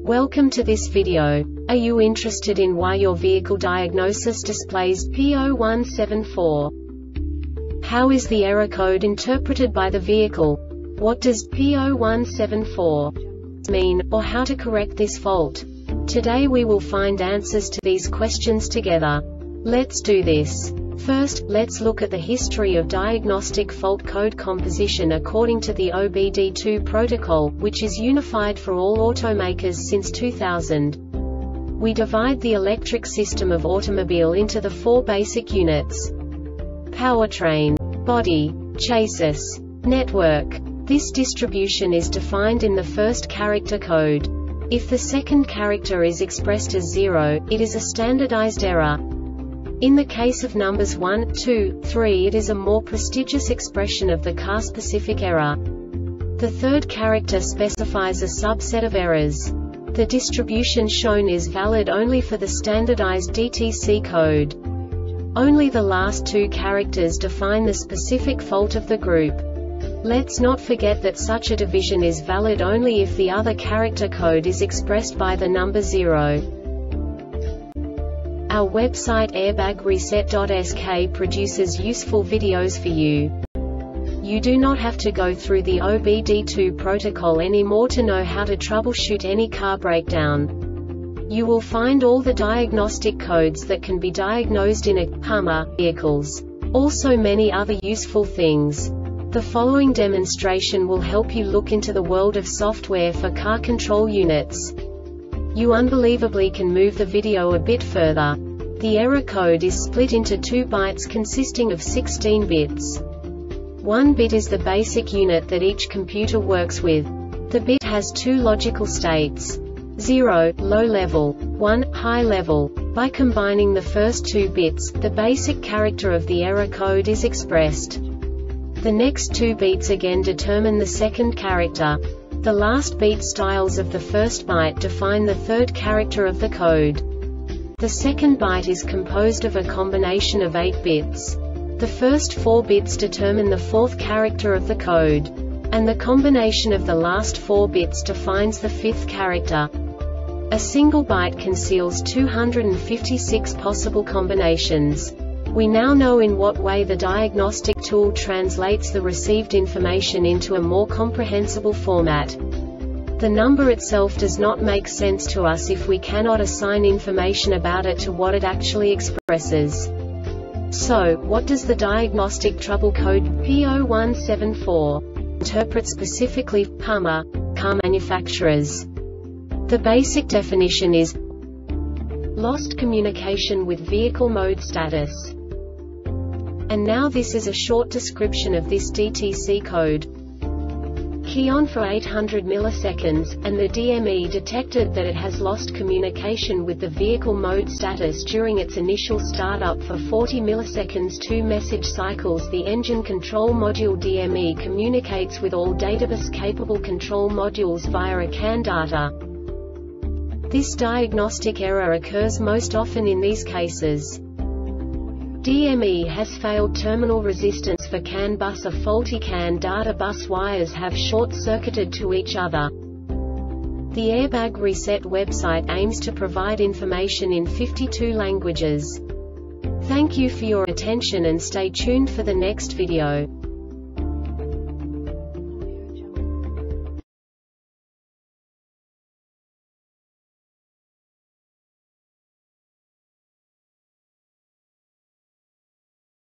Welcome to this video. Are you interested in why your vehicle diagnosis displays P0174? How is the error code interpreted by the vehicle? What does P0174 mean, or how to correct this fault? Today we will find answers to these questions together. Let's do this. First, let's look at the history of diagnostic fault code composition according to the OBD2 protocol, which is unified for all automakers since 2000. We divide the electric system of automobile into the four basic units: powertrain, body, chassis, network. This distribution is defined in the first character code. If the second character is expressed as 0, it is a standardized error. In the case of numbers 1, 2, 3, it is a more prestigious expression of the car-specific error. The third character specifies a subset of errors. The distribution shown is valid only for the standardized DTC code. Only the last two characters define the specific fault of the group. Let's not forget that such a division is valid only if the other character code is expressed by the number 0. Our website airbagreset.sk produces useful videos for you. You do not have to go through the OBD2 protocol anymore to know how to troubleshoot any car breakdown. You will find all the diagnostic codes that can be diagnosed in a Hummer vehicles. Also many other useful things. The following demonstration will help you look into the world of software for car control units. You unbelievably can move the video a bit further. The error code is split into 2 bytes consisting of 16 bits. 1 bit is the basic unit that each computer works with. The bit has 2 logical states: 0, low level, 1, high level. By combining the first 2 bits, the basic character of the error code is expressed. The next 2 beats again determine the second character. The last beat styles of the first byte define the third character of the code. The second byte is composed of a combination of 8 bits. The first 4 bits determine the fourth character of the code. And the combination of the last 4 bits defines the fifth character. A single byte conceals 256 possible combinations. We now know in what way the diagnostic tool translates the received information into a more comprehensible format. The number itself does not make sense to us if we cannot assign information about it to what it actually expresses. So, what does the diagnostic trouble code P0174 interpret specifically for Hummer car manufacturers? The basic definition is lost communication with vehicle mode status. And now this is a short description of this DTC code. Key on for 800 milliseconds, and the DME detected that it has lost communication with the vehicle mode status during its initial startup for 40 milliseconds. 2 message cycles. The engine control module DME communicates with all databus-capable control modules via a CAN data. This diagnostic error occurs most often in these cases: DME has failed terminal resistance for CAN bus. A faulty CAN data bus wires have short-circuited to each other. The Airbag Reset website aims to provide information in 52 languages. Thank you for your attention and stay tuned for the next video.